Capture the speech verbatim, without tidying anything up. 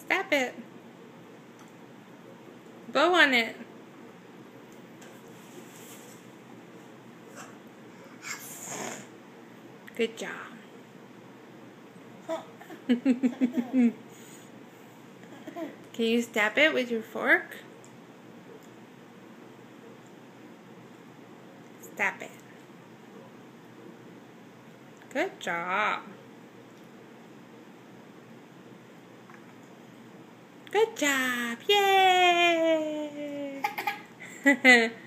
Stop it. Blow on it. Good job. Can you stab it with your fork? Stab it. Good job. Good job. Yay!